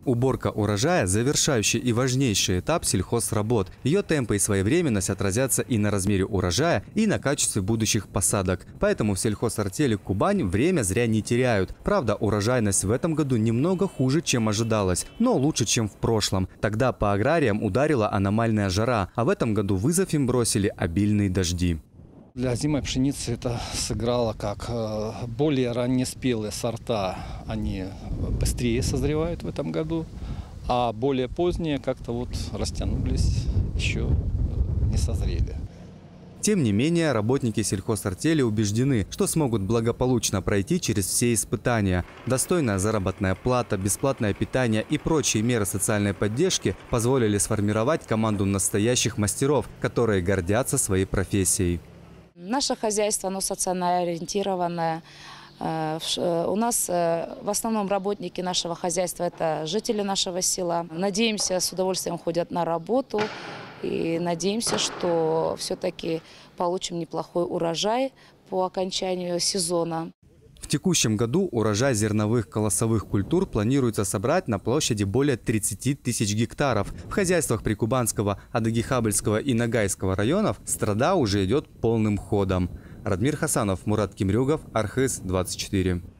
Уборка урожая – завершающий и важнейший этап сельхозработ. Ее темпы и своевременность отразятся и на размере урожая, и на качестве будущих посадок. Поэтому в сельхозартели «Кубань» время зря не теряют. Правда, урожайность в этом году немного хуже, чем ожидалось, но лучше, чем в прошлом. Тогда по аграриям ударила аномальная жара, а в этом году вызов им бросили обильные дожди. Для озимой пшеницы это сыграло как более раннеспелые сорта, они быстрее созревают в этом году, а более поздние как-то вот растянулись, еще не созрели. Тем не менее, работники сельхозартели убеждены, что смогут благополучно пройти через все испытания. Достойная заработная плата, бесплатное питание и прочие меры социальной поддержки позволили сформировать команду настоящих мастеров, которые гордятся своей профессией. Наше хозяйство, оно социально ориентированное. У нас в основном работники нашего хозяйства – это жители нашего села. Надеемся, с удовольствием ходят на работу и надеемся, что все-таки получим неплохой урожай по окончанию сезона. В текущем году урожай зерновых колосовых культур планируется собрать на площади более 30 тысяч гектаров. В хозяйствах Прикубанского, Адыгихабельского и Ногайского районов страда уже идет полным ходом. Радмир Хасанов, Мурат Кимрюгов, Архыз, 24.